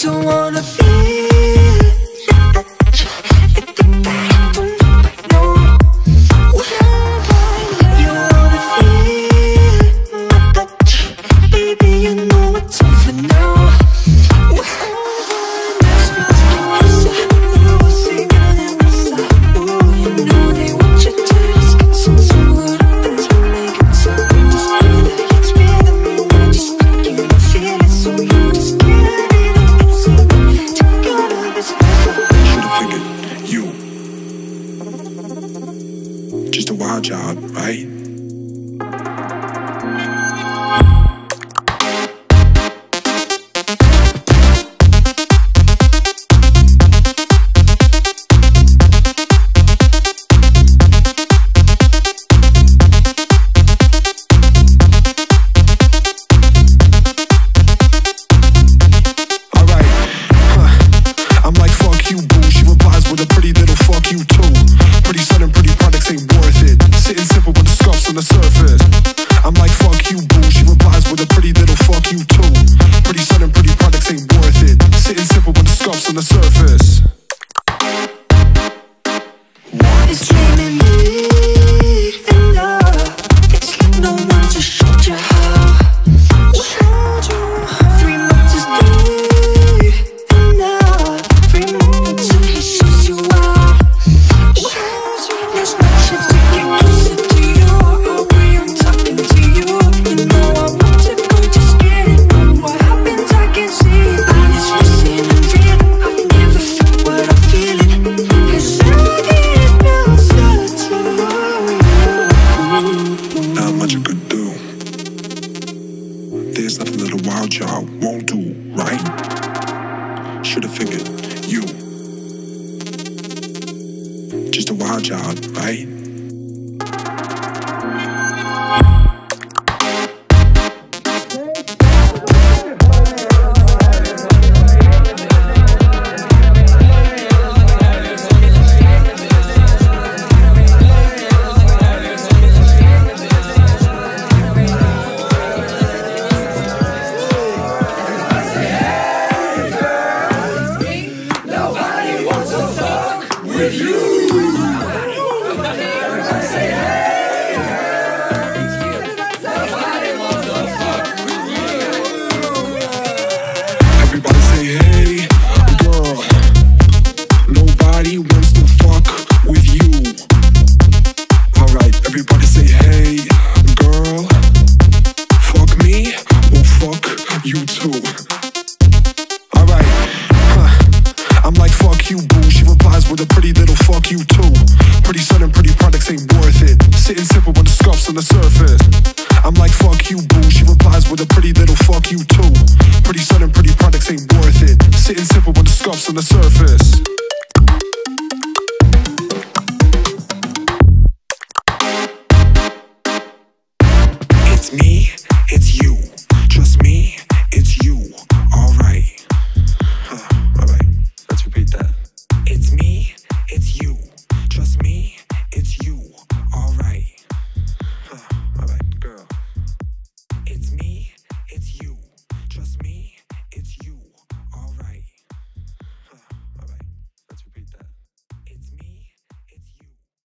don't wanna be just a wild job, right? I'm like, fuck you, boo. She replies with a pretty little fuck you too. Pretty sun and pretty products ain't worth it. Sitting simple with the scuffs on the surface. I'm like, fuck you, boo. She replies with a pretty little fuck you too. Pretty sun and pretty products ain't worth it. Sitting simple with the scuffs on the surface. It's dreaming me and love. It's like no one to show you how. 3 months is deep and now 3 months and he shows you out. There's no chance to get closer to you. Are we on talking to you? You know I want to go, just get it. What happens I can see it. Honest, listen and real. I've never felt what I'm feeling. 'Cause I get closer to you. Not much I could do. There's nothing that a wild child won't do, right? Should've figured you. Just a wild child, right? With you. Say hey, nobody wants to fuck with you. Everybody say hey, girl. Nobody wants to fuck with you. Alright, everybody say hey, girl. Fuck me or fuck you too. Alright, I'm like, fuck you, boo. She replies with a pretty little fuck you too. Pretty sun and pretty products ain't worth it. Sitting simple with the scuffs on the surface. I'm like, fuck you, boo. She replies with a pretty little fuck you too. Pretty sun and pretty products ain't worth it. Sitting simple with the scuffs on the surface.